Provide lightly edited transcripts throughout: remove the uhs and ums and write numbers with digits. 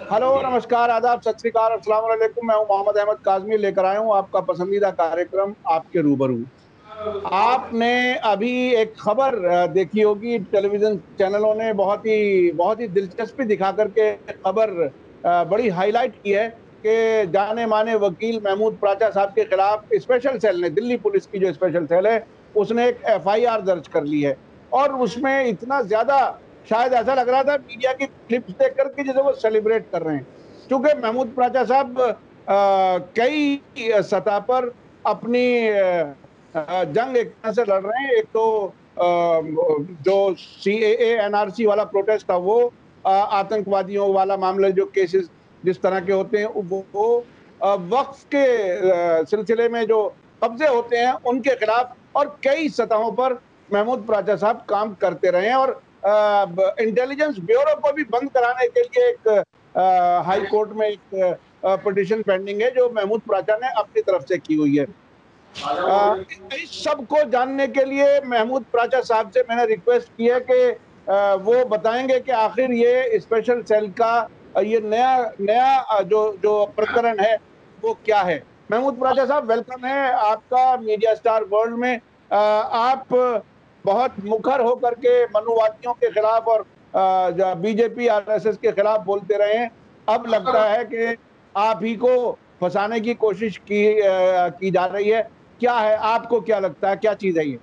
Hello, नमस्कार, आदाब, सत श्री अकाल, अस्सलाम वालेकुम। मैं हूं मोहम्मद अहमद काज़मी, लेकर आया हूं आपका पसंदीदा कार्यक्रम आपके रूबरू। आपने अभी एक खबर देखी होगी, टेलीविजन चैनलों ने बहुत ही दिलचस्पी दिखा करके खबर बड़ी हाईलाइट की है कि जाने माने वकील महमूद प्राचा साहब के खिलाफ स्पेशल सेल ने, दिल्ली पुलिस की जो स्पेशल सेल है, उसने एक एफआईआर दर्ज कर ली है। और उसमें इतना ज्यादा, शायद ऐसा लग रहा था मीडिया की क्लिप्स देख करके जैसे वो सेलिब्रेट कर रहे हैं, क्योंकि महमूद प्राचा साहब कई सतह पर अपनी जंग एक तरह से लड़ रहे हैं। एक तो जो सीएए एनआरसी वाला प्रोटेस्ट था, वो आतंकवादियों वाला मामला, जो केसेस जिस तरह के होते हैं, वो वक्फ के सिलसिले में जो कब्जे होते हैं उनके खिलाफ, और कई सतहों पर महमूद प्राचा साहब काम करते रहे हैं। और इंटेलिजेंस ब्यूरो को भी बंद कराने के लिए एक हाई कोर्ट में एक पिटीशन पेंडिंग है, जो महमूद प्राचा ने अपनी तरफ से की हुई है। इस सब को जानने के लिए महमूद प्राचा साहब से मैंने रिक्वेस्ट की है कि वो बताएंगे कि आखिर ये स्पेशल सेल का ये नया नया जो जो प्रकरण है वो क्या है। महमूद प्राचा साहब, वेलकम है आपका मीडिया स्टार वर्ल्ड में। आप बहुत मुखर होकर के मनुवादियों के खिलाफ और बीजेपी आरएसएस के खिलाफ बोलते रहे हैं। अब लगता है कि आप ही को फंसाने की कोशिश की जा रही है। क्या है, आपको क्या लगता है, क्या चीज है ये?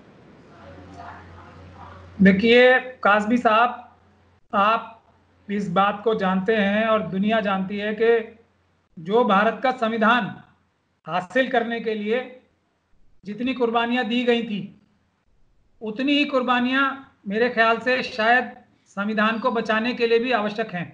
देखिए काज़मी साहब, आप इस बात को जानते हैं और दुनिया जानती है कि जो भारत का संविधान हासिल करने के लिए जितनी कुर्बानियां दी गई थी, उतनी ही कुर्बानियां मेरे ख्याल से शायद संविधान को बचाने के लिए भी आवश्यक हैं।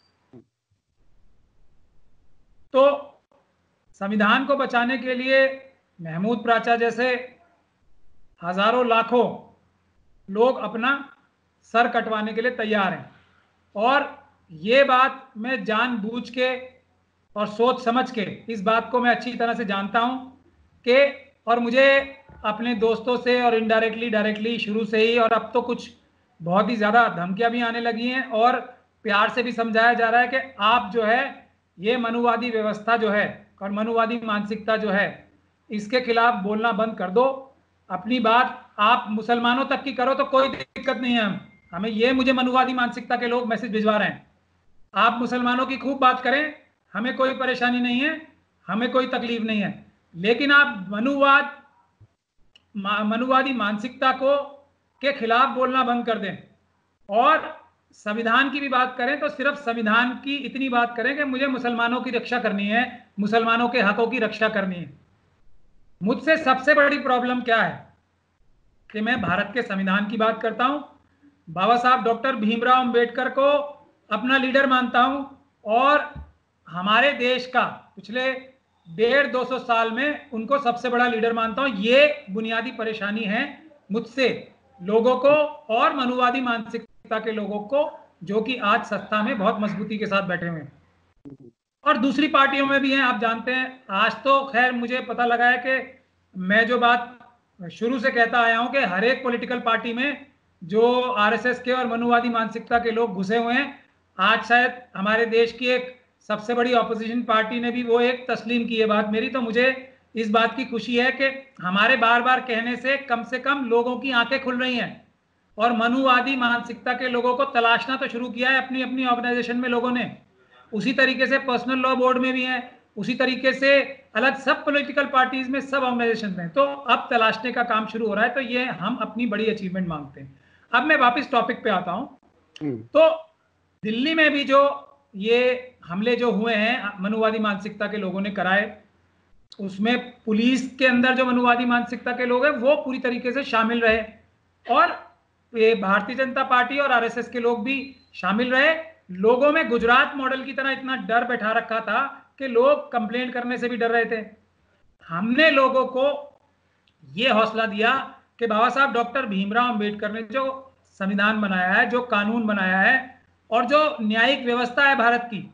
तो संविधान को बचाने के लिए महमूद प्राचा जैसे हजारों लाखों लोग अपना सर कटवाने के लिए तैयार हैं। और ये बात मैं जानबूझ के और सोच समझ के, इस बात को मैं अच्छी तरह से जानता हूं कि, और मुझे अपने दोस्तों से और इनडायरेक्टली डायरेक्टली शुरू से ही, और अब तो कुछ बहुत ही ज़्यादा धमकियां भी आने लगी हैं और प्यार से भी समझाया जा रहा है कि आप जो है ये मनुवादी व्यवस्था जो है और मनुवादी मानसिकता जो है, इसके खिलाफ बोलना बंद कर दो। अपनी बात आप मुसलमानों तक की करो तो कोई दिक्कत नहीं है। हमें ये, मुझे मनुवादी मानसिकता के लोग मैसेज भिजवा रहे हैं, आप मुसलमानों की खूब बात करें, हमें कोई परेशानी नहीं है, हमें कोई तकलीफ नहीं है, लेकिन आप मनुवादी मानसिकता को के खिलाफ बोलना बंद कर दें। और संविधान की भी बात करें तो सिर्फ संविधान की इतनी बात करें कि मुझे मुसलमानों की रक्षा करनी है, मुसलमानों के हकों की रक्षा करनी है। मुझसे सबसे बड़ी प्रॉब्लम क्या है कि मैं भारत के संविधान की बात करता हूं, बाबा साहब डॉक्टर भीमराव अंबेडकर को अपना लीडर मानता हूं, और हमारे देश का पिछले 150-200 साल में उनको सबसे बड़ा लीडर मानता हूं। ये बुनियादी परेशानी है मुझसे लोगों को और मनुवादी मानसिकता के लोगों को, जो कि आज सत्ता में बहुत मजबूती के साथ बैठे हुए हैं और दूसरी पार्टियों में भी हैं। आप जानते हैं, आज तो खैर मुझे पता लगा है कि मैं जो बात शुरू से कहता आया हूं कि हर एक पॉलिटिकल पार्टी में जो आरएसएस के और मनुवादी मानसिकता के लोग घुसे हुए हैं, आज शायद हमारे देश की एक सबसे बड़ी ऑपोजिशन पार्टी ने भी वो एक तस्लीम की है बात मेरी। तो मुझे इस बात की खुशी है कि हमारे बार बार कहने से कम लोगों की आंखें खुल रही हैं और मनुवादी मानसिकता के लोगों को तलाशना तो शुरू किया है अपनी अपनी ऑर्गेनाइजेशन में लोगों ने। उसी तरीके से पर्सनल लॉ बोर्ड में भी हैं, उसी तरीके से अलग सब पॉलिटिकल पार्टीज में, सब ऑर्गेनाइजेशन में। तो अब तलाशने का काम शुरू हो रहा है, तो ये हम अपनी बड़ी अचीवमेंट मांगते हैं। अब मैं वापस टॉपिक पे आता हूं। तो दिल्ली में भी जो ये हमले जो हुए हैं मनुवादी मानसिकता के लोगों ने कराए, उसमें पुलिस के अंदर जो मनुवादी मानसिकता के लोग हैं वो पूरी तरीके से शामिल रहे, और ये भारतीय जनता पार्टी और आरएसएस के लोग भी शामिल रहे। लोगों में गुजरात मॉडल की तरह इतना डर बैठा रखा था कि लोग कंप्लेंट करने से भी डर रहे थे। हमने लोगों को यह हौसला दिया कि बाबा साहब डॉक्टर भीमराव अंबेडकर ने जो संविधान बनाया है, जो कानून बनाया है, और जो न्यायिक व्यवस्था है भारत की,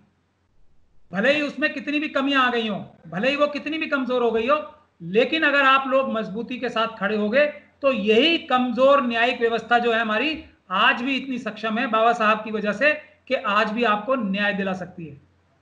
भले ही उसमें कितनी भी कमियां आ गई हो, भले ही वो कितनी भी कमजोर हो गई हो, लेकिन अगर आप लोग मजबूती के साथ खड़े हो गए तो यही कमजोर न्यायिक व्यवस्था जो है हमारी, आज भी इतनी सक्षम है बाबा साहब की वजह से कि आज भी आपको न्याय दिला सकती है।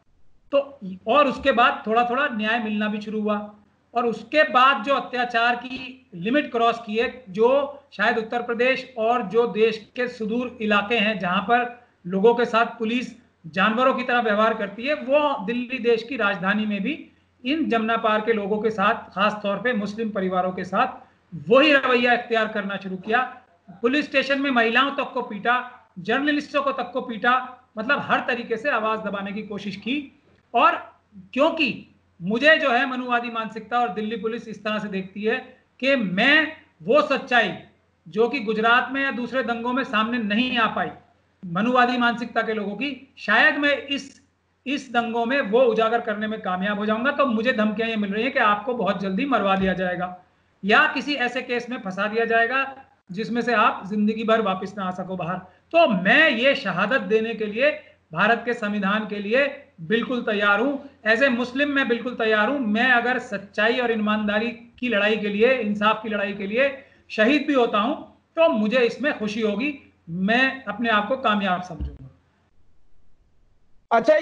तो और उसके बाद थोड़ा थोड़ा न्याय मिलना भी शुरू हुआ, और उसके बाद जो अत्याचार की लिमिट क्रॉस की है, जो शायद उत्तर प्रदेश और जो देश के सुदूर इलाके हैं जहां पर लोगों के साथ पुलिस जानवरों की तरह व्यवहार करती है, वो दिल्ली देश की राजधानी में भी इन जमुना पार के लोगों के साथ, खास तौर पे मुस्लिम परिवारों के साथ वही रवैया इख्तियार करना शुरू किया। पुलिस स्टेशन में महिलाओं तक को पीटा, जर्नलिस्टों को तक को पीटा, मतलब हर तरीके से आवाज दबाने की कोशिश की। और क्योंकि मुझे जो है मनुवादी मानसिकता और दिल्ली पुलिस इस तरह से देखती है कि मैं वो सच्चाई जो कि गुजरात में या दूसरे दंगों में सामने नहीं आ पाई मनुवादी मानसिकता के लोगों की, शायद मैं इस दंगों में वो उजागर करने में कामयाब हो जाऊंगा। तो मुझे धमकियां ये मिल रही हैं कि आपको बहुत जल्दी मरवा दिया जाएगा या किसी ऐसे केस में फंसा दिया जाएगा जिसमें से आप जिंदगी भर वापस ना आ सको बाहर। तो मैं ये शहादत देने के लिए भारत के संविधान के लिए बिल्कुल तैयार हूं। एज ए मुस्लिम मैं बिल्कुल तैयार हूं। मैं अगर सच्चाई और ईमानदारी की लड़ाई के लिए, इंसाफ की लड़ाई के लिए शहीद भी होता हूं तो मुझे इसमें खुशी होगी, मैं अपने आप को कामयाब समझूंगा। अच्छा,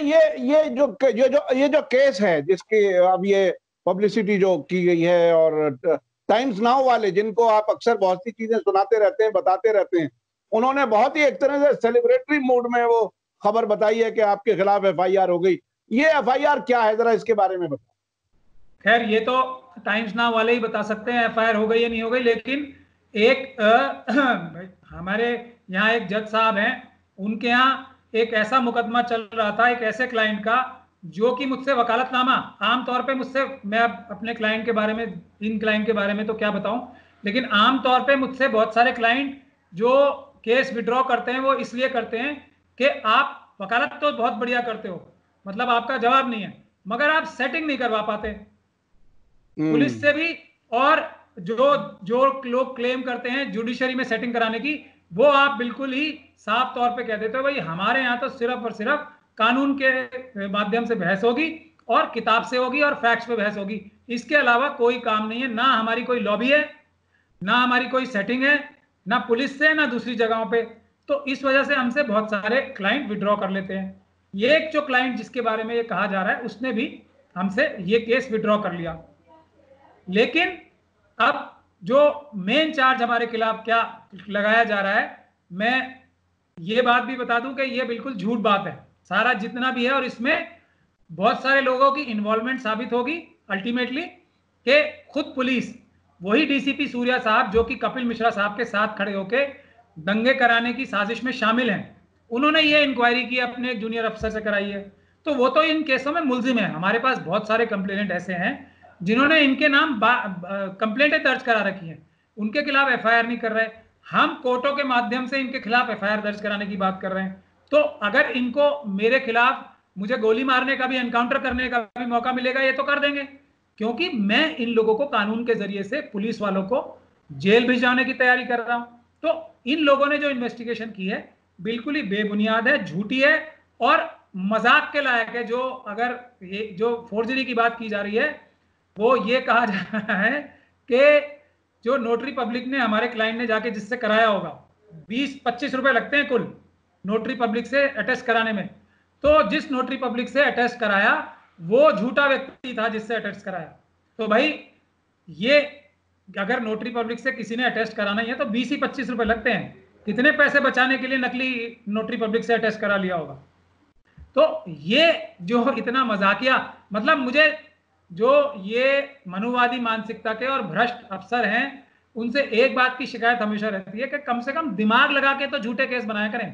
ये जो केस है जिसकी अब ये पब्लिसिटी जो की गई है, और टाइम्स नाउ वाले जिनको आप अक्सर बहुत सी चीजें सुनाते रहते हैं, बताते रहते हैं, उन्होंने बहुत ही एक तरह से सेलिब्रेटरी मूड में वो खबर बताई है कि आपके खिलाफ एफआईआर हो गई। ये एफआईआर क्या है, जरा इसके बारे में बताओ। खैर ये तो टाइम्स नाउ वाले ही बता सकते हैं एफआईआर हो गई या नहीं हो गई, लेकिन एक हमारे यहाँ एक जज साहब हैं, उनके यहाँ एक ऐसा मुकदमा चल रहा था एक ऐसे क्लाइंट का जो कि मुझसे वकालतनामा, आमतौर पे मुझसे, मैं अपने क्लाइंट के बारे में, इन क्लाइंट के बारे में तो क्या बताऊं, लेकिन आमतौर पे मुझसे बहुत सारे क्लाइंट जो केस विड्रॉ करते हैं वो इसलिए करते हैं कि आप वकालत तो बहुत बढ़िया करते हो, मतलब आपका जवाब नहीं है, मगर आप सेटिंग नहीं करवा पाते पुलिस से भी, और जो जो लोग क्लेम करते हैं जुडिशरी में सेटिंग कराने की, वो आप बिल्कुल ही साफ तौर पे कह देते हो भाई हमारे यहाँ तो सिर्फ और सिर्फ कानून के माध्यम से बहस होगी और किताब से होगी और फैक्ट्स पे बहस होगी, इसके अलावा कोई काम नहीं है। ना हमारी कोई लॉबी है, ना हमारी कोई सेटिंग है, ना पुलिस से ना दूसरी जगहों पे। तो इस वजह से हमसे बहुत सारे क्लाइंट विड्रॉ कर लेते हैं। ये एक जो क्लाइंट जिसके बारे में ये कहा जा रहा है उसने भी हमसे ये केस विड्रॉ कर लिया, लेकिन अब जो मेन चार्ज हमारे खिलाफ क्या लगाया जा रहा है, मैं ये बात भी बता दूं कि ये बिल्कुल झूठ बात है सारा जितना भी है, और इसमें बहुत सारे लोगों की इन्वॉल्वमेंट साबित होगी अल्टीमेटली, कि खुद पुलिस, वही डीसीपी सूर्या साहब जो कि कपिल मिश्रा साहब के साथ खड़े होके दंगे कराने की साजिश में शामिल हैं, उन्होंने ये इंक्वायरी की अपने एक जूनियर अफसर से कराई है, तो वो तो इन केसों में मुलजिम है। हमारे पास बहुत सारे कंप्लेनेंट ऐसे हैं जिन्होंने इनके नाम कंप्लेंटें दर्ज करा रखी हैं, उनके खिलाफ एफआईआर नहीं कर रहे, हम कोर्टों के माध्यम से इनके खिलाफ एफआईआर दर्ज कराने की बात कर रहे हैं। तो अगर इनको मेरे खिलाफ मुझे गोली मारने का भी, एनकाउंटर करने का भी मौका मिलेगा, ये तो कर देंगे, क्योंकि मैं इन लोगों को कानून के जरिए से, पुलिस वालों को जेल भिजवाने की तैयारी कर रहा हूं। तो इन लोगों ने जो इन्वेस्टिगेशन की है बिल्कुल ही बेबुनियाद है, झूठी है और मजाक के लायक है। जो अगर ये जो फोर्जरी की बात की जा रही है, वो ये कहा जा रहा है कि जो नोटरी पब्लिक ने, हमारे क्लाइंट ने जाके जिससे कराया होगा, 20-25 रुपए लगते हैं कुल नोटरी पब्लिक से अटेस्ट कराने में, तो जिस नोटरी पब्लिक से अटेस्ट कराया वो झूठा व्यक्ति था जिससे अटेस्ट कराया। तो भाई ये अगर नोटरी पब्लिक से किसी ने अटेस्ट कराना ही है तो 20 ही 25 रुपए लगते हैं, कितने पैसे बचाने के लिए नकली नोटरी पब्लिक से अटेस्ट करा लिया होगा। तो ये जो इतना मजाकिया, मतलब मुझे जो ये मनुवादी मानसिकता के और भ्रष्ट अफसर हैं उनसे एक बात की शिकायत हमेशा रहती है कि कम से कम दिमाग लगा के तो झूठे केस बनाया करें।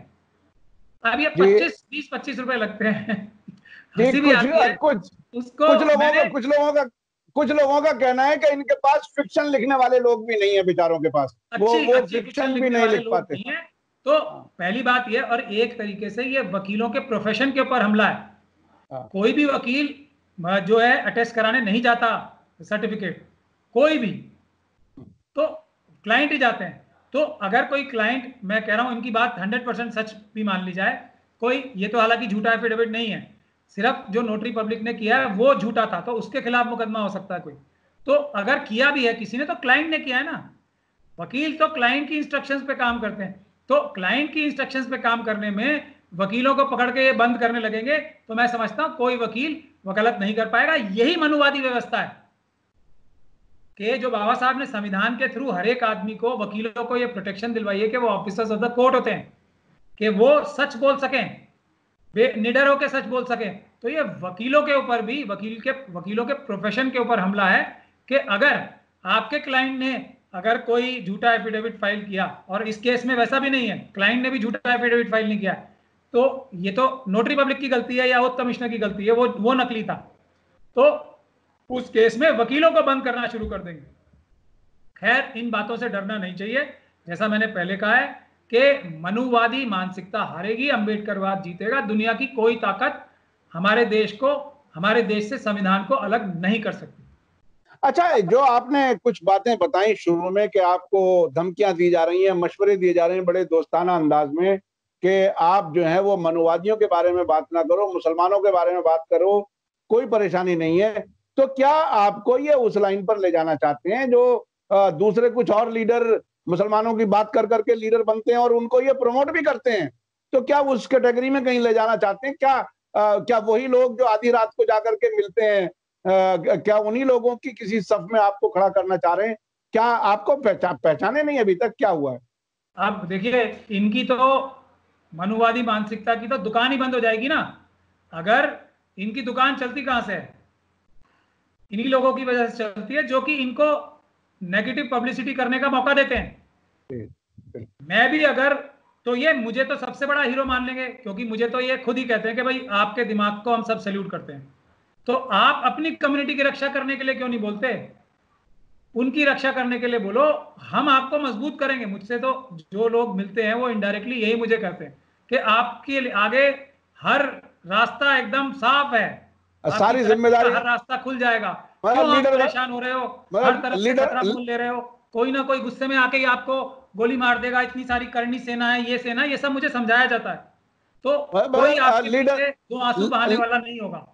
अब ये 20-25 रुपए लगते हैं, हंसी भी आती है उसको। कुछ लोगों का कहना है कि इनके पास फिक्शन लिखने वाले लोग भी नहीं है बेचारों के पास, वो फिक्शन भी नहीं लिख पाते। तो पहली बात ये, और एक तरीके से ये वकीलों के प्रोफेशन के ऊपर हमला है। कोई भी वकील जो है अटेस्ट कराने नहीं जाता सर्टिफिकेट, कोई भी, तो क्लाइंट ही जाते हैं। तो अगर कोई क्लाइंट, मैं कह रहा हूं इनकी बात 100% सच भी मान ली जाए, कोई, ये तो हालांकि झूठा एफिडेविट नहीं है, सिर्फ जो नोटरी पब्लिक ने किया है वो झूठा था, तो उसके खिलाफ मुकदमा हो सकता है कोई। तो अगर किया भी है किसी ने तो क्लाइंट ने किया है ना, वकील तो क्लाइंट की इंस्ट्रक्शंस पे काम करते हैं। तो क्लाइंट की इंस्ट्रक्शंस पे काम करने में वकीलों को पकड़ के ये बंद करने लगेंगे तो मैं समझता हूं कोई वकील वकालत नहीं कर पाएगा। यही मनुवादी व्यवस्था है कि जो बाबा साहब ने संविधान के थ्रू हर एक आदमी को, वकीलों को ये प्रोटेक्शन दिलवाई है कि वो ऑफिसर्स ऑफ द कोर्ट होते हैं, कि वो सच बोल सकें, निडर होकर सच बोल सकें। तो ये वकीलों के ऊपर भी, वकीलों के प्रोफेशन के ऊपर हमला है कि अगर आपके क्लाइंट ने अगर कोई झूठा एफिडेविट फाइल किया, और इस केस में वैसा भी नहीं है, क्लाइंट ने भी झूठा एफिडेविट फाइल नहीं किया, तो ये तो नोटरी पब्लिक की गलती है या ओथ कमिश्नर की गलती है, वो नकली था, तो उस केस में वकीलों को बंद करना शुरू कर देंगे। खैर, इन बातों से डरना नहीं चाहिए। जैसा मैंने पहले कहा है कि मनुवादी मानसिकता हारेगी, अंबेडकरवाद जीतेगा। दुनिया की कोई ताकत हमारे देश से संविधान को अलग नहीं कर सकती। अच्छा, जो आपने कुछ बातें बताई शुरू में कि आपको धमकियां दी जा रही हैं, मशवरे दिए जा रहे हैं बड़े दोस्ताना अंदाज में कि आप जो है वो मनुवादियों के बारे में बात ना करो, मुसलमानों के बारे में बात करो, कोई परेशानी नहीं है, तो क्या आपको ये उस लाइन पर ले जाना चाहते हैं जो दूसरे कुछ और लीडर मुसलमानों की बात कर करके लीडर बनते हैं और उनको ये प्रमोट भी करते हैं, तो क्या उस कैटेगरी में कहीं ले जाना चाहते हैं? क्या वही लोग जो आधी रात को जाकर के मिलते हैं, क्या उन्हीं लोगों की किसी सफ में आपको खड़ा करना चाह रहे हैं? क्या आपको पहचाने नहीं अभी तक? क्या हुआ है? अब देखिए, इनकी तो मनुवादी मानसिकता की तो दुकान ही बंद हो जाएगी ना। अगर इनकी दुकान चलती कहां से है? इन्हीं लोगों की वजह से चलती है जो कि इनको नेगेटिव पब्लिसिटी करने का मौका देते हैं। मैं भी अगर, तो ये मुझे तो सबसे बड़ा हीरो मान लेंगे, क्योंकि मुझे तो ये खुद ही कहते हैं कि भाई आपके दिमाग को हम सब सैल्यूट करते हैं। तो आप अपनी कम्युनिटी की रक्षा करने के लिए क्यों नहीं बोलते? उनकी रक्षा करने के लिए बोलो, हम आपको मजबूत करेंगे। मुझसे तो जो लोग मिलते हैं वो इनडायरेक्टली यही मुझे कहते हैं कि आपके आगे हर रास्ता एकदम साफ है, सारी जिम्मेदारी, हर रास्ता खुल जाएगा। क्यों आप परेशान हो रहे हो? हर तरफ से खतरा मोल ले रहे हो। कोई ना कोई गुस्से में आके ही आपको गोली मार देगा, इतनी सारी करनी सेना है, ये सब मुझे समझाया जाता है। तो कोई आपके पीछे दो आंसू बहाने वाला नहीं होगा।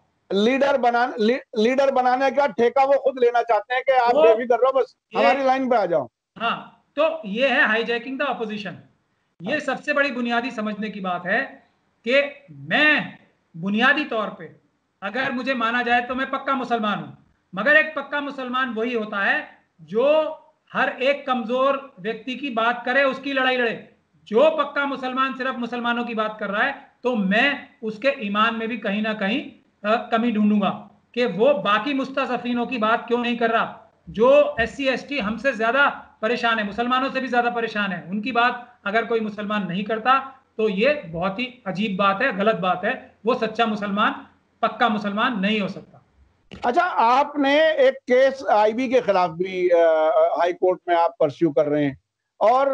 लीडर बनाने का ठेका वो खुद लेना चाहते हैं कि आप बेफिक्र रहो, बस हमारी लाइन पे आ जाओ। हाँ, तो ये है हाईजैकिंग द ऑपोजिशन। ये सबसे बड़ी बुनियादी समझने की बात है कि मैं बुनियादी तौर पे अगर मुझे माना जाए तो मैं पक्का मुसलमान हूं, मगर एक पक्का मुसलमान वही होता है जो हर एक कमजोर व्यक्ति की बात करे, उसकी लड़ाई लड़े। जो पक्का मुसलमान सिर्फ मुसलमानों की बात कर रहा है, तो मैं उसके ईमान में भी कहीं ना कहीं कमी ढूंढूंगा कि वो बाकी मुस्तज़फ़ीनों की बात क्यों नहीं कर रहा। जो SC ST हमसे ज्यादा परेशान है, मुसलमानों से भी ज्यादा परेशान है, उनकी बात अगर कोई मुसलमान नहीं करता तो ये बहुत ही अजीब बात है, गलत बात है। वो सच्चा मुसलमान, पक्का मुसलमान नहीं हो सकता। अच्छा, आपने एक केस IB के खिलाफ भी हाई कोर्ट में आप परस्यू कर रहे हैं, और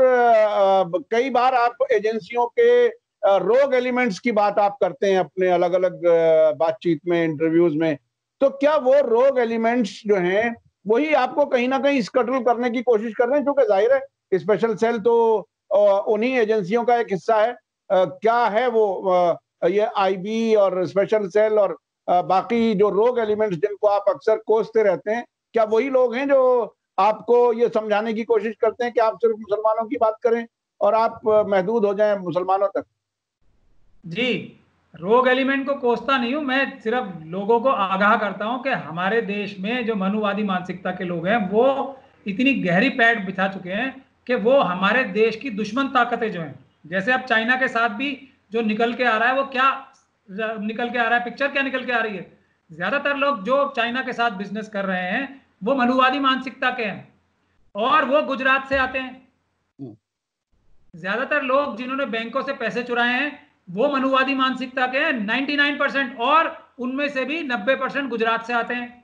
कई बार आप एजेंसियों के रोग एलिमेंट्स की बात आप करते हैं अपने अलग अलग बातचीत में, इंटरव्यूज में। तो क्या वो रोग एलिमेंट्स जो हैं वही आपको कहीं ना कहीं स्कटल करने की कोशिश कर रहे हैं? क्योंकि जाहिर है स्पेशल सेल तो उन्हीं एजेंसियों का एक हिस्सा है। क्या है वो ये IB और स्पेशल सेल और बाकी जो रोग एलिमेंट्स जिनको आप अक्सर कोसते रहते हैं, क्या वही लोग हैं जो आपको ये समझाने की कोशिश करते हैं कि आप सिर्फ मुसलमानों की बात करें और आप महदूद हो जाएं मुसलमानों तक? जी, रोग एलिमेंट को कोसता नहीं हूं, मैं सिर्फ लोगों को आगाह करता हूं कि हमारे देश में जो मनुवादी मानसिकता के लोग हैं वो इतनी गहरी पैठ बिछा चुके हैं कि वो हमारे देश की दुश्मन ताकतें जो हैं, जैसे अब चाइना के साथ भी जो निकल के आ रहा है, वो क्या निकल के आ रहा है, पिक्चर क्या निकल के आ रही है? ज्यादातर लोग जो चाइना के साथ बिजनेस कर रहे हैं वो मनुवादी मानसिकता के हैं, और वो गुजरात से आते हैं। ज्यादातर लोग जिन्होंने बैंकों से पैसे चुराए हैं वो मनुवादी मानसिकता के हैं 99%, और उनमें से भी 90% गुजरात से आते हैं।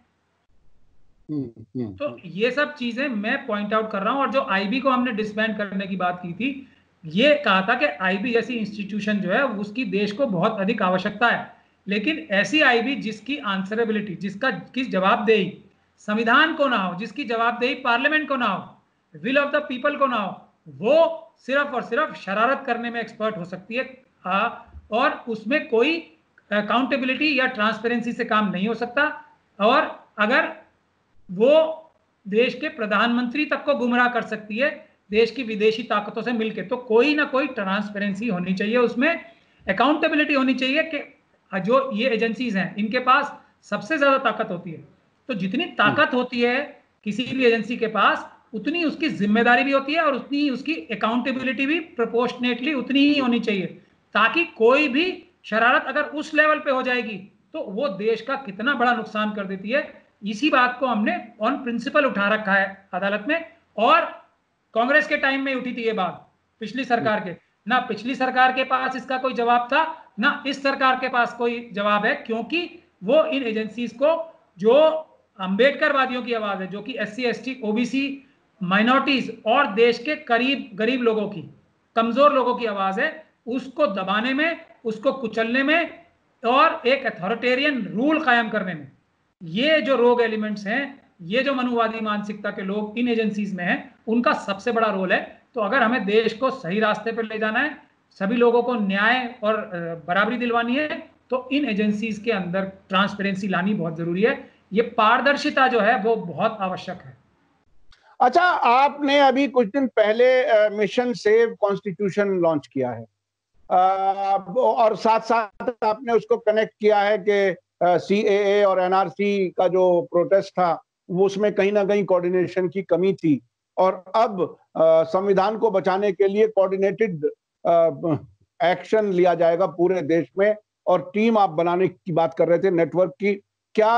तो ये सब चीजें मैं पॉइंट आउट कर रहा हूं। और जो IB को हमने डिसबैंड करने की बात की थी, ये कहा था कि IB जैसी इंस्टीट्यूशन जो है उसकी देश को बहुत अधिक आवश्यकता है, लेकिन ऐसी IB जिसकी आंसरेबिलिटी, किस जवाबदेही संविधान को ना हो, जिसकी जवाबदेही पार्लियामेंट को ना हो, विल ऑफ द पीपल को ना हो, वो सिर्फ और सिर्फ शरारत करने में एक्सपर्ट हो सकती है, और उसमें कोई अकाउंटेबिलिटी या ट्रांसपेरेंसी से काम नहीं हो सकता। और अगर वो देश के प्रधानमंत्री तक को गुमराह कर सकती है देश की विदेशी ताकतों से मिलकर, तो कोई ना कोई ट्रांसपेरेंसी होनी चाहिए उसमें। अकाउंटेबिलिटी होनी चाहिए कि जो ये एजेंसीज हैं इनके पास सबसे ज्यादा ताकत होती है, तो जितनी ताकत होती है किसी भी एजेंसी के पास उतनी उसकी जिम्मेदारी भी होती है और उतनी उसकी अकाउंटेबिलिटी भी प्रोपोर्शनेटली उतनी ही होनी चाहिए, ताकि कोई भी शरारत अगर उस लेवल पे हो जाएगी तो वो देश का कितना बड़ा नुकसान कर देती है। इसी बात को हमने ऑन प्रिंसिपल उठा रखा है अदालत में, और कांग्रेस के टाइम में उठी थी ये बात, पिछली सरकार के, ना पिछली सरकार के पास इसका कोई जवाब था ना इस सरकार के पास कोई जवाब है, क्योंकि वो इन एजेंसीज को, जो अंबेडकरवादियों की आवाज है, जो कि SC ST OBC माइनॉरिटीज और देश के करीब गरीब लोगों की, कमजोर लोगों की आवाज है, उसको दबाने में, उसको कुचलने में और एक अथॉरिटेरियन रूल कायम करने में, ये जो रोग एलिमेंट्स हैं, ये जो मनुवादी मानसिकता के लोग इन एजेंसीज में हैं, उनका सबसे बड़ा रोल है। तो अगर हमें देश को सही रास्ते पर ले जाना है, सभी लोगों को न्याय और बराबरी दिलवानी है, तो इन एजेंसीज के अंदर ट्रांसपेरेंसी लानी बहुत जरूरी है। ये पारदर्शिता जो है वो बहुत आवश्यक है। अच्छा, आपने अभी कुछ दिन पहले मिशन सेव कॉन्स्टिट्यूशन लॉन्च किया है, और साथ साथ आपने उसको कनेक्ट किया है कि CAA और NRC का जो प्रोटेस्ट था वो उसमें कहीं ना कहीं कोऑर्डिनेशन की कमी थी, और अब संविधान को बचाने के लिए कोऑर्डिनेटेड एक्शन लिया जाएगा पूरे देश में, और टीम आप बनाने की बात कर रहे थे, नेटवर्क की। क्या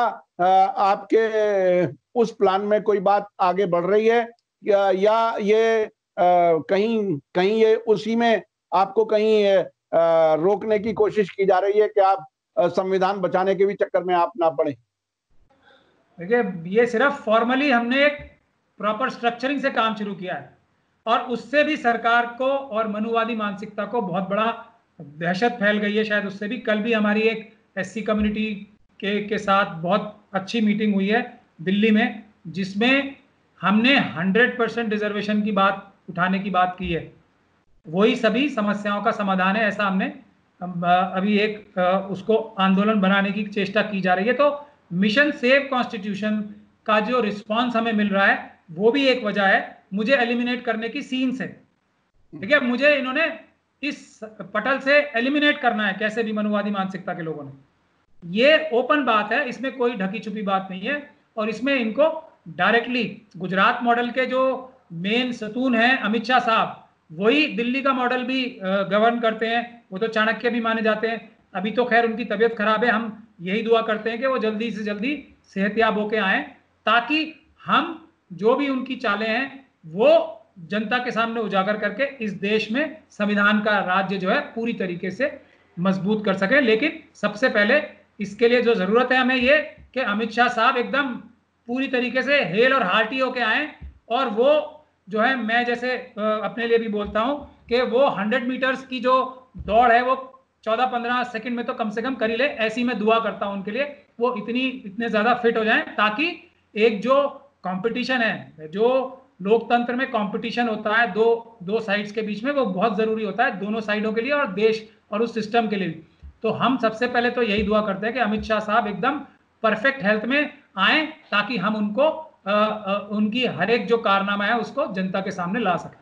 आपके उस प्लान में कोई बात आगे बढ़ रही है, या ये कहीं कहीं ये उसी में आपको कहीं रोकने की कोशिश की जा रही है कि आप संविधान बचाने के भी चक्कर में आप ना पड़े? देखिए, ये सिर्फ फॉर्मली हमने एक प्रॉपर स्ट्रक्चरिंग से काम शुरू किया है, और उससे भी सरकार को और मनुवादी मानसिकता को बहुत बड़ा दहशत फैल गई है शायद उससे भी। कल भी हमारी एक SC कम्युनिटी के साथ बहुत अच्छी मीटिंग हुई है दिल्ली में, जिसमें हमने 100% रिजर्वेशन की बात उठाने की बात की है। वही सभी समस्याओं का समाधान है, ऐसा हमने अभी एक उसको आंदोलन बनाने की चेष्टा की जा रही है। तो मिशन सेव कॉन्स्टिट्यूशन का जो रिस्पांस हमें मिल रहा है वो भी एक वजह है मुझे एलिमिनेट करने की सीन से। ठीक है, मुझे इन्होंने इस पटल से एलिमिनेट करना है कैसे भी, मनुवादी मानसिकता के लोगों ने। ये ओपन बात है, इसमें कोई ढकी छुपी बात नहीं है, और इसमें इनको डायरेक्टली गुजरात मॉडल के जो मेन सतून हैं अमित शाह साहब, वही दिल्ली का मॉडल भी गवर्न करते हैं। वो तो चाणक्य भी माने जाते हैं। अभी तो खैर उनकी तबीयत खराब है, हम यही दुआ करते हैं कि वो जल्दी से जल्दी सेहतयाब होके आए, ताकि हम जो भी उनकी चालें हैं वो जनता के सामने उजागर करके इस देश में संविधान का राज्य जो है पूरी तरीके से मजबूत कर सके। लेकिन सबसे पहले इसके लिए जो जरूरत है हमें ये कि अमित शाह साहब एकदम पूरी तरीके से हेल और हार्टी होके आए, और वो जो है, मैं जैसे अपने लिए भी बोलता हूं कि वो 100 मीटर्स की जो दौड़ है वो 14-15 सेकंड में तो कम से कम कर ही ले। ऐसी मैं दुआ करता हूं उनके लिए, वो इतने ज्यादा फिट हो जाएं, ताकि एक जो कंपटीशन है, जो लोकतंत्र में कंपटीशन होता है दो साइड्स के बीच में, वो बहुत जरूरी होता है दोनों साइडों के लिए और देश और उस सिस्टम के लिए भी। तो हम सबसे पहले तो यही दुआ करते हैं कि अमित शाह साहब एकदम परफेक्ट हेल्थ में आए, ताकि हम उनको उनकी हर एक जो कारनामा है उसको जनता के सामने ला सकें।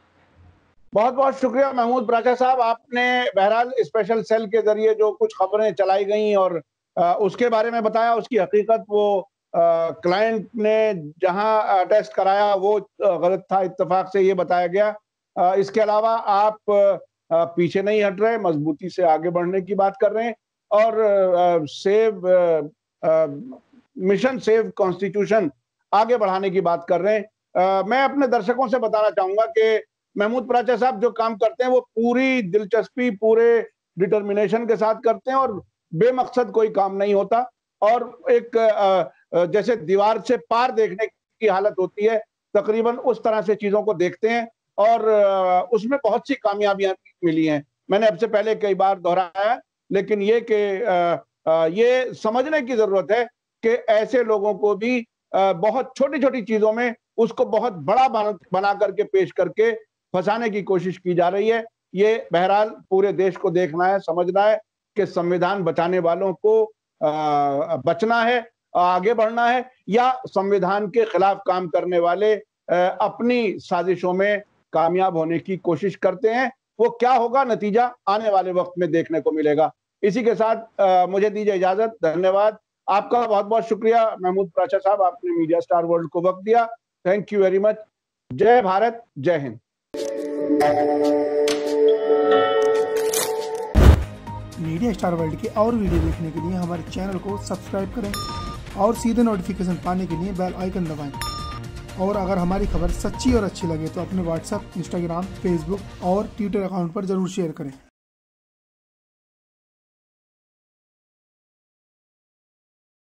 बहुत बहुत शुक्रिया महमूद प्राचा साहब। आपने बहरहाल स्पेशल सेल के जरिए जो कुछ खबरें चलाई गई और उसके बारे में बताया, उसकी हकीकत वो क्लाइंट ने जहां टेस्ट कराया वो गलत था, इत्तेफाक से ये बताया गया। इसके अलावा आप पीछे नहीं हट रहे, मजबूती से आगे बढ़ने की बात कर रहे हैं, और मिशन सेव कॉन्स्टिट्यूशन आगे बढ़ाने की बात कर रहे हैं। मैं अपने दर्शकों से बताना चाहूंगा कि महमूद प्राचा साहब जो काम करते हैं वो पूरी दिलचस्पी, पूरे डिटर्मिनेशन के साथ करते हैं, और बेमकसद कोई काम नहीं होता, और एक जैसे दीवार से पार देखने की हालत होती है, तकरीबन उस तरह से चीजों को देखते हैं, और उसमें बहुत सी कामयाबियां मिली हैं। मैंने आपसे पहले कई बार दोहराया, लेकिन ये कि ये समझने की जरूरत है कि ऐसे लोगों को भी बहुत छोटी छोटी चीजों में उसको बहुत बड़ा बना करके पेश करके फंसाने की कोशिश की जा रही है। ये बहरहाल पूरे देश को देखना है, समझना है कि संविधान बचाने वालों को बचना है, आगे बढ़ना है, या संविधान के खिलाफ काम करने वाले अपनी साजिशों में कामयाब होने की कोशिश करते हैं। वो क्या होगा, नतीजा आने वाले वक्त में देखने को मिलेगा। इसी के साथ मुझे दीजिए इजाजत। धन्यवाद आपका, बहुत बहुत शुक्रिया महमूद प्राचा साहब, आपने मीडिया स्टार वर्ल्ड को वक्त दिया। Thank you very much. जय भारत, जय हिंद। मीडिया स्टार वर्ल्ड के और वीडियो देखने के लिए हमारे चैनल को सब्सक्राइब करें और सीधे नोटिफिकेशन पाने के लिए बेल आइकन दबाएं। और अगर हमारी खबर सच्ची और अच्छी लगे तो अपने व्हाट्सएप, इंस्टाग्राम, फेसबुक और ट्विटर अकाउंट पर जरूर शेयर करें।